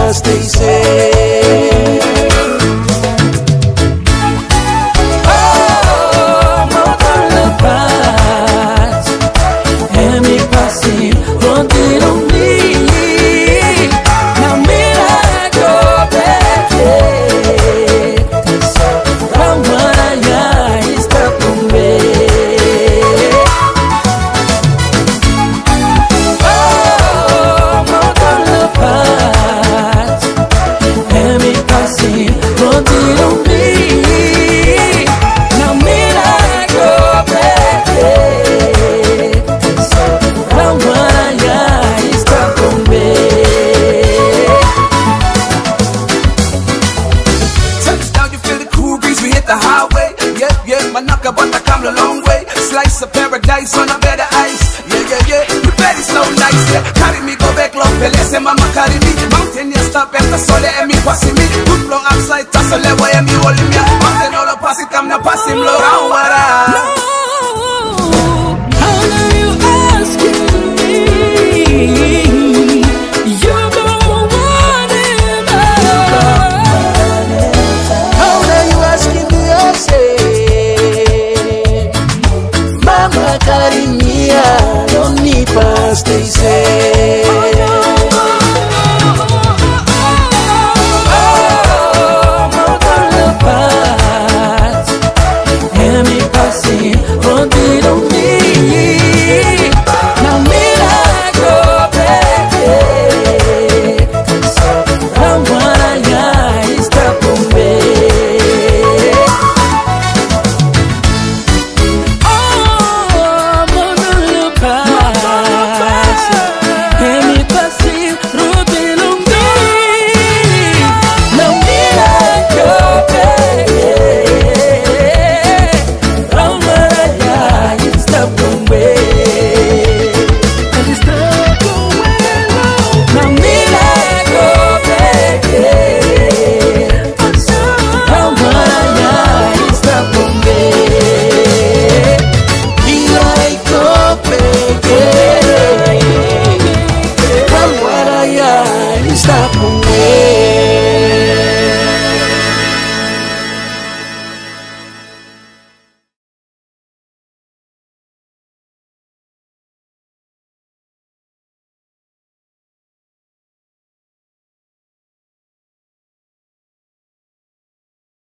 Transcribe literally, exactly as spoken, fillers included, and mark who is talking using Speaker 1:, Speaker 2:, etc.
Speaker 1: Stacy.
Speaker 2: The highway, yeah, yeah, Manaka, but I come a long way. Slice of paradise on a bed of ice. Yeah, yeah, yeah, the bed is so nice. Yeah. Carry me, go back, long pelese, mama carry me. Mountain, yeah, stop at the sole, and me passing me. Good long outside, tassel, where am you holding me? Mountain, all the pass it, come now, pass him, low, how what I. Stacy.